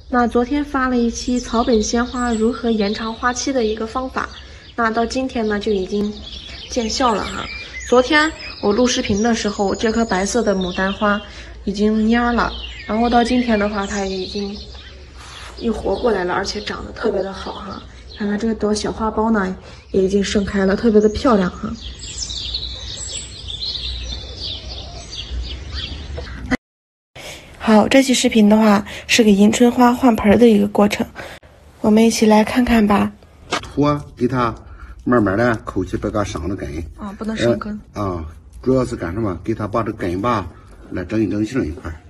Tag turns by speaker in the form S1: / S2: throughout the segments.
S1: 那昨天发了一期草本鲜花如何延长花期的一个方法，那到今天呢就已经见效了哈。昨天我录视频的时候，这颗白色的牡丹花已经蔫了，然后到今天的话，它已经又活过来了，而且长得特别的好哈。看看这个朵小花苞呢，也已经盛开了，特别的漂亮哈。好，这期视频的话是给迎春花换盆的一个过程，我们一起来看看吧。
S2: 土给它慢慢的口气别给它伤了根
S1: 啊，不能伤根
S2: 啊，主要是干什么？给它把这根吧来整一整形一块儿。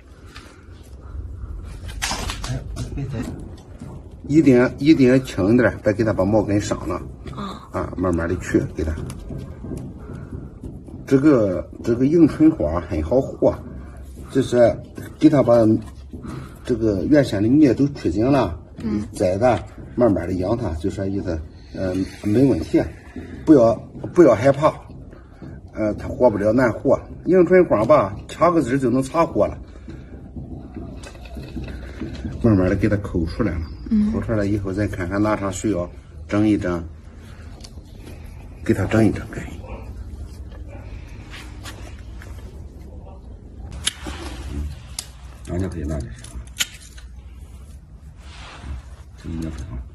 S2: 一定轻点，别给它把毛根伤了。啊，慢慢的去给它。这个迎春花很好活。就是给它把这个原先的叶都去净了，栽的慢慢的养它，就说意思，没问题，不要害怕，它活不了难活。迎春花吧，掐个枝就能插活了，慢慢的给它抠出来了，抠出来以后再看看哪上需要整一整，给它整一整根。拿就可以拿点，这应该很好。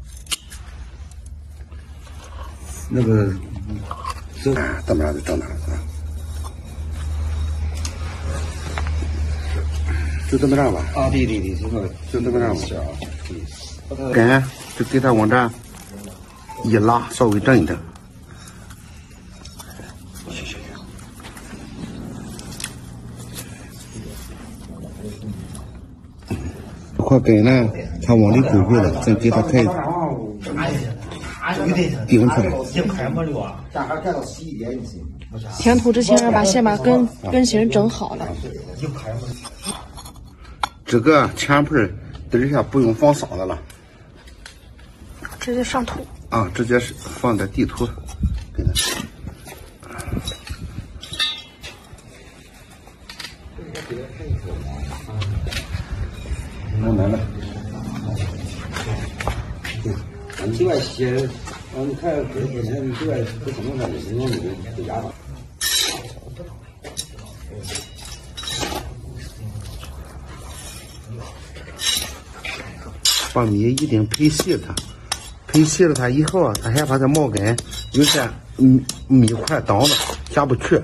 S2: 那个，怎么样就整哪了啊？就这么着吧。啊，对，就这么着吧。根就给它往这一拉，稍微整一整。块根呢，它往里勾回来，再给它开顶出来。
S1: 填土之前要先把根型整好了。
S2: 这个前盆底下不用放沙子了，
S1: 直接上土。
S2: 啊，直接是放在地土，给它。来了，你这外些，你看这些年你这外不可能在这些里面不压吧？把米一定培细了它，培细了它以后啊，它还把这毛根有些米块挡了，下不去。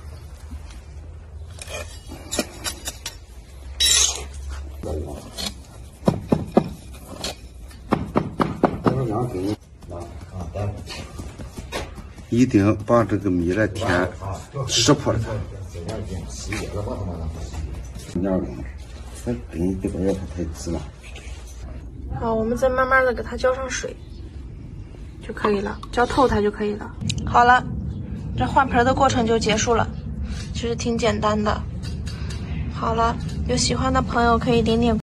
S2: 一定把这个米来填识破了它。根这边要太直了。
S1: 好，我们再慢慢的给它浇上水就可以了，浇透它就可以了。好了，这换盆的过程就结束了，其实挺简单的。好了，有喜欢的朋友可以点点。